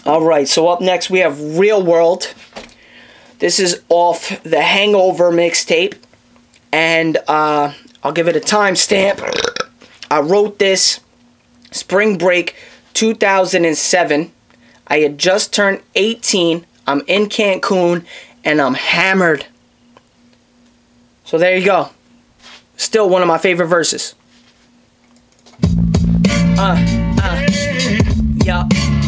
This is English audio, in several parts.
Alright, so up next we have Real World. This is off the Hangover mixtape. And I'll give it a timestamp. I wrote this spring break 2007. I had just turned 18. I'm in Cancun and I'm hammered. So there you go. Still one of my favorite verses. Yup.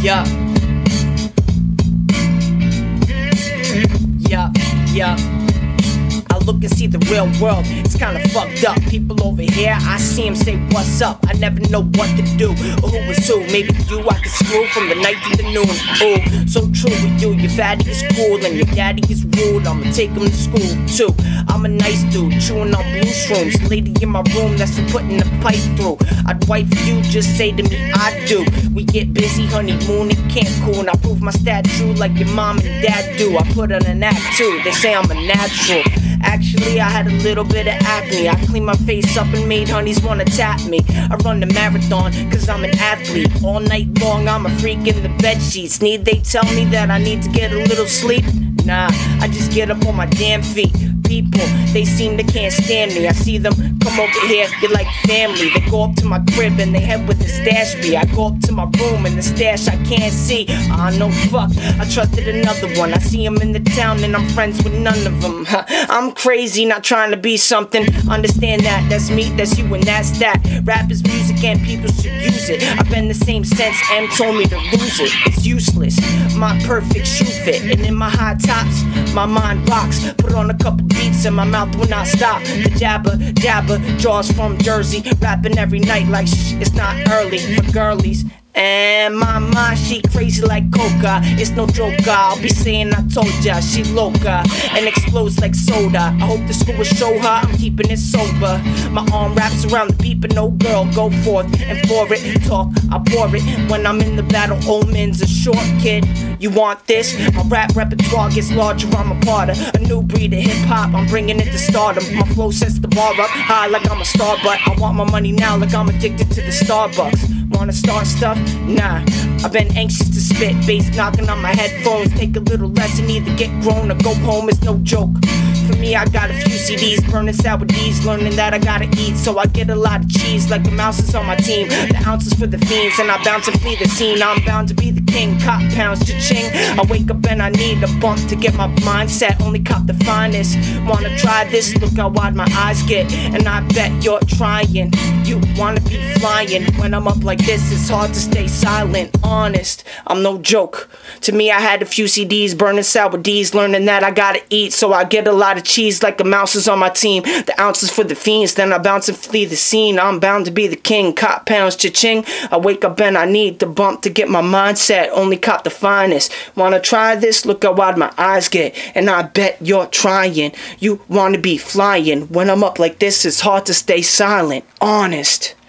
I look and see the real world, it's kinda fucked up. People over here, I see them say what's up. I never know what to do, or who is who. Maybe you I can screw from the night to the noon. Oh, so true with you, your fatty is cool and your daddy is rude. I'ma take him to school too. I'm a nice dude, chewing on blue shrooms. Lady in my room, that's for putting the pipe through. I'd wife you, just say to me I do. We get busy, honeymoon in Cancun. I prove my stat true like your mom and dad do. I put on an act too, they say I'm a natural. Actually, I had a little bit of acne. I cleaned my face up and made honeys wanna tap me. I run the marathon, cause I'm an athlete. All night long, I'm a freak in the bed sheets. Need they tell me that I need to get a little sleep? Nah, I just get up on my damn feet. People, they seem they can't stand me. I see them come over here, you're like family. They go up to my crib and they head with the stash be. I go up to my room and the stash I can't see. No fuck, I trusted another one. I see him in the town and I'm friends with none of them. I'm crazy, not trying to be something. Understand that, that's me, that's you, and that's that. Rap is music and people should use it. I've been the same since M told me to lose it. It's useless, my perfect shoe fit. And in my high tops, my mind rocks. Put on a couple beats and my mouth will not stop. The jabber, jaws from Jersey. Rapping every night like shh, it's not early for girlies. And my mind, she crazy like coca. It's no joke, I'll be saying I told ya. She loca and explodes like soda. I hope the school will show her I'm keeping it sober. My arm wraps around the beat, but no girl, go forth and for it. Talk, I bore it. When I'm in the battle, old man's a short kid. You want this? My rap repertoire gets larger, I'm a part of a new breed of hip-hop, I'm bringing it to stardom. My flow sets the bar up high like I'm a star, but I want my money now like I'm addicted to the Starbucks. Wanna start stuff? Nah, I've been anxious to spit. Bass knocking on my headphones. Take a little lesson, either get grown or go home, it's no joke. For me, I got a few CDs, burning sour D's, learning that I gotta eat, so I get a lot of cheese like the mouses on my team. The ounces for the fiends, and I bounce and flee the scene. I'm bound to be the king, cop pounds, cha-ching. I wake up and I need a bump to get my mindset, only cop the finest. Wanna try this? Look how wide my eyes get, and I bet you're trying. You wanna be flying. When I'm up like this, it's hard to stay silent. Honest, I'm no joke. To me, I had a few CDs, burning sour D's, learning that I gotta eat, so I get a lot of cheese like the mouses on my team. The ounces for the fiends, then I bounce and flee the scene. I'm bound to be the king, cop pounds, cha-ching. I wake up and I need the bump to get my mindset, only cop the finest. Wanna try this? Look how wide my eyes get, and I bet you're trying. You wanna be flying. When I'm up like this, it's hard to stay silent. Honest.